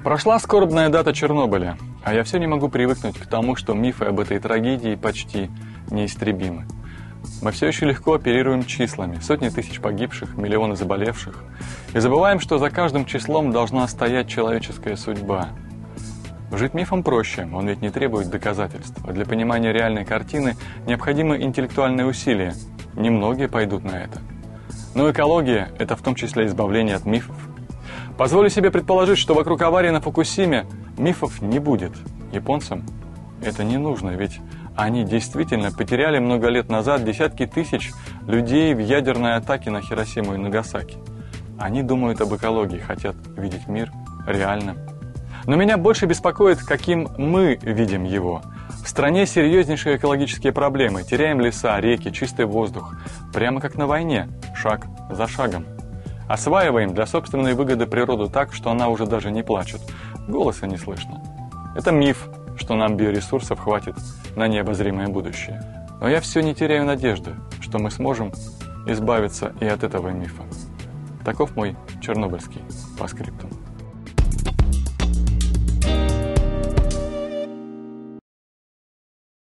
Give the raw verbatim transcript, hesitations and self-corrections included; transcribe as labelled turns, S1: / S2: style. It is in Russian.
S1: Прошла скорбная дата Чернобыля, а я все не могу привыкнуть к тому, что мифы об этой трагедии почти неистребимы. Мы все еще легко оперируем числами, сотни тысяч погибших, миллионы заболевших, и забываем, что за каждым числом должна стоять человеческая судьба. Жить мифом проще, он ведь не требует доказательств, а для понимания реальной картины необходимы интеллектуальные усилия. Немногие пойдут на это. Но экология – это в том числе избавление от мифов. Позволю себе предположить, что вокруг аварии на Фукусиме мифов не будет. Японцам это не нужно, ведь они действительно потеряли много лет назад десятки тысяч людей в ядерной атаке на Хиросиму и Нагасаки. Они думают об экологии, хотят видеть мир реальным. Но меня больше беспокоит, каким мы видим его. В стране серьезнейшие экологические проблемы. Теряем леса, реки, чистый воздух. Прямо как на войне, шаг за шагом. Осваиваем для собственной выгоды природу так, что она уже даже не плачет. Голоса не слышно. Это миф, что нам биоресурсов хватит на необозримое будущее. Но я все не теряю надежды, что мы сможем избавиться и от этого мифа. Таков мой чернобыльский паскриптум.